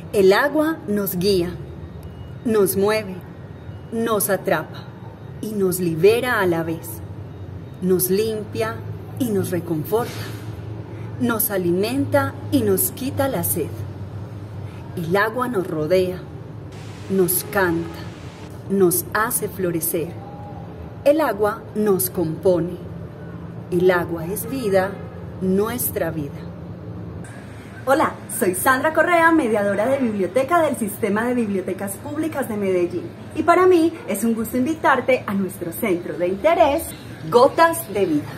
El agua nos guía, nos mueve, nos atrapa y nos libera a la vez. Nos limpia y nos reconforta. Nos alimenta y nos quita la sed. El agua nos rodea, nos canta, nos hace florecer. El agua nos compone. El agua es vida, nuestra vida. Hola, soy Sandra Correa, mediadora de biblioteca del Sistema de Bibliotecas Públicas de Medellín. Y para mí es un gusto invitarte a nuestro centro de interés, Gotas de Vida.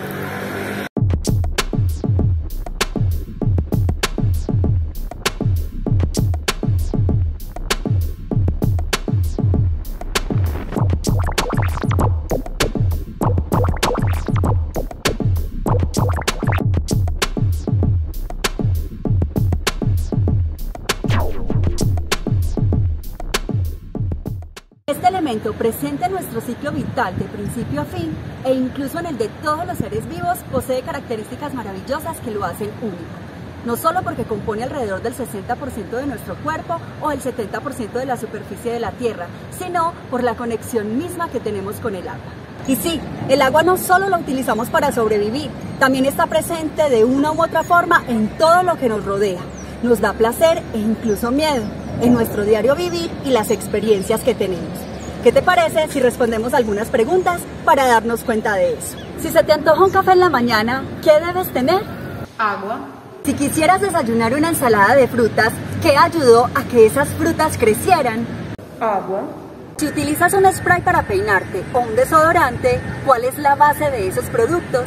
Este elemento presente en nuestro ciclo vital de principio a fin e incluso en el de todos los seres vivos posee características maravillosas que lo hacen único. No solo porque compone alrededor del 60% de nuestro cuerpo o el 70% de la superficie de la Tierra, sino por la conexión misma que tenemos con el agua. Y sí, el agua no solo la utilizamos para sobrevivir, también está presente de una u otra forma en todo lo que nos rodea. Nos da placer e incluso miedo en nuestro diario vivir y las experiencias que tenemos. ¿Qué te parece si respondemos algunas preguntas para darnos cuenta de eso? Si se te antoja un café en la mañana, ¿qué debes tener? Agua. Si quisieras desayunar una ensalada de frutas, ¿qué ayudó a que esas frutas crecieran? Agua. Si utilizas un spray para peinarte o un desodorante, ¿cuál es la base de esos productos?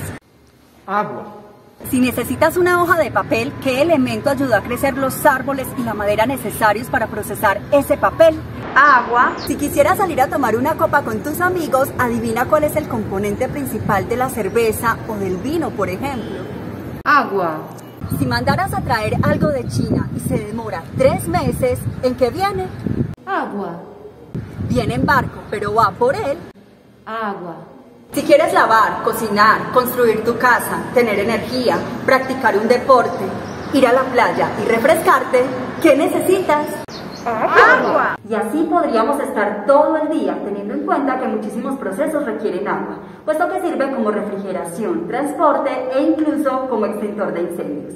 Agua. Si necesitas una hoja de papel, ¿qué elemento ayudó a crecer los árboles y la madera necesarios para procesar ese papel? Agua. Si quisieras salir a tomar una copa con tus amigos, adivina cuál es el componente principal de la cerveza o del vino, por ejemplo. Agua. Si mandaras a traer algo de China y se demora 3 meses, ¿en qué viene? Agua. Viene en barco, pero va por él. Agua. Si quieres lavar, cocinar, construir tu casa, tener energía, practicar un deporte, ir a la playa y refrescarte, ¿qué necesitas? Agua. Y así podríamos estar todo el día teniendo en cuenta que muchísimos procesos requieren agua, puesto que sirve como refrigeración, transporte e incluso como extintor de incendios.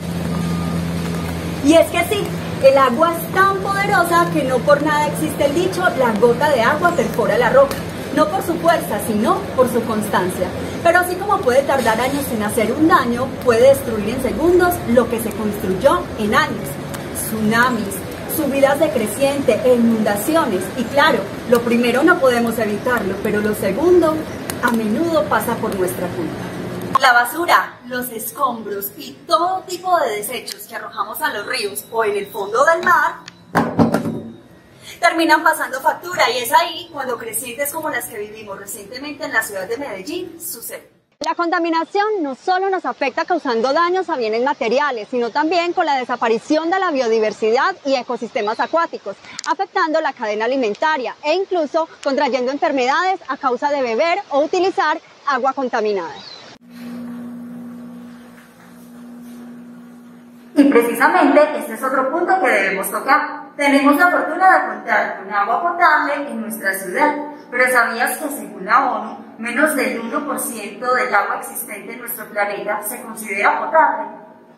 Y es que sí, el agua es tan poderosa que no por nada existe el dicho, la gota de agua perfora la roca. No por su fuerza, sino por su constancia. Pero así como puede tardar años en hacer un daño, puede destruir en segundos lo que se construyó en años. Tsunamis, subidas de creciente e inundaciones. Y claro, lo primero no podemos evitarlo, pero lo segundo a menudo pasa por nuestra culpa. La basura, los escombros y todo tipo de desechos que arrojamos a los ríos o en el fondo del mar terminan pasando factura, y es ahí cuando crecientes como las que vivimos recientemente en la ciudad de Medellín suceden. La contaminación no solo nos afecta causando daños a bienes materiales, sino también con la desaparición de la biodiversidad y ecosistemas acuáticos, afectando la cadena alimentaria e incluso contrayendo enfermedades a causa de beber o utilizar agua contaminada. Y precisamente este es otro punto que debemos tocar. Tenemos la fortuna de contar con agua potable en nuestra ciudad, pero ¿sabías que según la ONU, menos del 1% del agua existente en nuestro planeta se considera potable?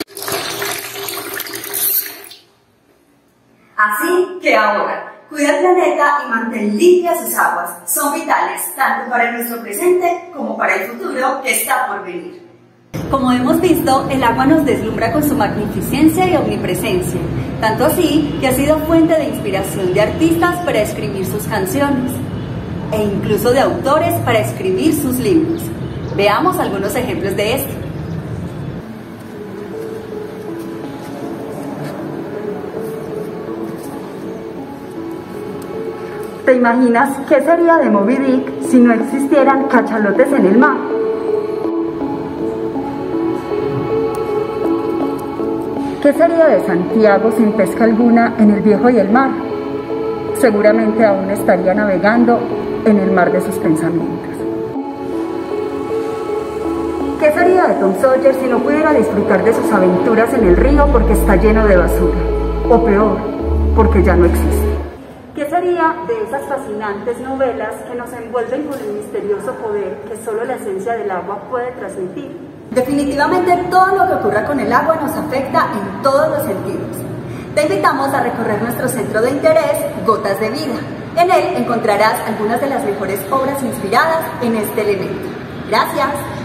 Así que ahora, cuida el planeta y mantén limpias sus aguas. Son vitales tanto para nuestro presente como para el futuro que está por venir. Como hemos visto, el agua nos deslumbra con su magnificencia y omnipresencia, tanto así que ha sido fuente de inspiración de artistas para escribir sus canciones, e incluso de autores para escribir sus libros. Veamos algunos ejemplos de esto. ¿Te imaginas qué sería de Moby Dick si no existieran cachalotes en el mar? ¿Qué sería de Santiago sin pesca alguna en el viejo y el mar? Seguramente aún estaría navegando en el mar de sus pensamientos. ¿Qué sería de Tom Sawyer si no pudiera disfrutar de sus aventuras en el río porque está lleno de basura? O peor, porque ya no existe. ¿Qué sería de esas fascinantes novelas que nos envuelven con el misterioso poder que solo la esencia del agua puede transmitir? Definitivamente todo lo que ocurra con el agua nos afecta en todos los sentidos. Te invitamos a recorrer nuestro centro de interés, Gotas de Vida. En él encontrarás algunas de las mejores obras inspiradas en este elemento. Gracias.